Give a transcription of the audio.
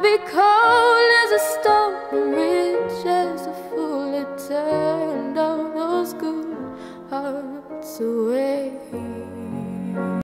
be cold as a stone and rich as a fool. It turned all those good hearts away.